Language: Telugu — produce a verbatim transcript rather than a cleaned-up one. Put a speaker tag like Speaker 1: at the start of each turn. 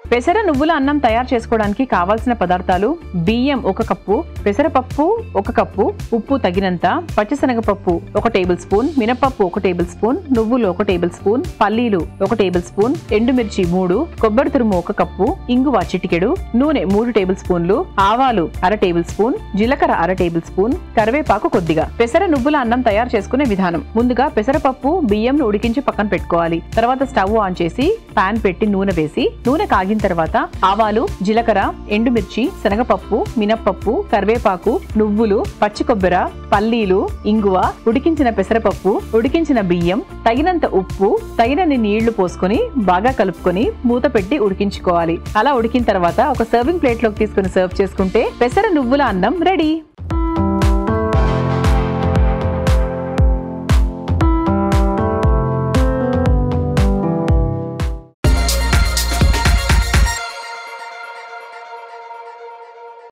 Speaker 1: పెసర నువ్వుల అన్నం తయారు చేసుకోవడానికి కావాల్సిన పదార్థాలు: బియ్యం ఒక కప్పు, పెసరపప్పు ఒక కప్పు, ఉప్పు తగినంత, పచ్చిశనగపప్పు ఒక టేబుల్ స్పూన్, మినపప్పు ఒక టేబుల్ స్పూన్, నువ్వులు ఒక టేబుల్ స్పూన్, పల్లీలు ఒక టేబుల్ స్పూన్, ఎండుమిర్చి మూడు, కొబ్బరి తురుము ఒక కప్పు, ఇంగువ చిటికెడు, నూనె మూడు టేబుల్ స్పూన్లు, ఆవాలు అర టేబుల్ స్పూన్, జీలకర్ర అర టేబుల్ స్పూన్, కరివేపాకు కొద్దిగా. పెసర నువ్వుల అన్నం తయారు చేసుకునే విధానం: ముందుగా పెసరపప్పు బియ్యంను ఉడికించి పక్కన పెట్టుకోవాలి. తర్వాత స్టవ్ ఆన్ చేసి పాన్ పెట్టి నూనె వేసి, నూనె కాగిన తర్వాత ఆవాలు, జీలకర్ర, ఎండుమిర్చి, శనగపప్పు, మినప్పప్పు, కరివేపాకు, నువ్వులు, పచ్చి కొబ్బరి, పల్లీలు, ఇంగువ, ఉడికించిన పెసరపప్పు, ఉడికించిన బియ్యం, తగినంత ఉప్పు, తగినన్ని నీళ్లు పోసుకొని బాగా కలుపుకొని మూత పెట్టి ఉడికించుకోవాలి. అలా ఉడికిన తర్వాత ఒక సర్వింగ్ ప్లేట్ లోకి తీసుకుని సర్వ్ చేసుకుంటే పెసర నువ్వుల అన్నం రెడీ.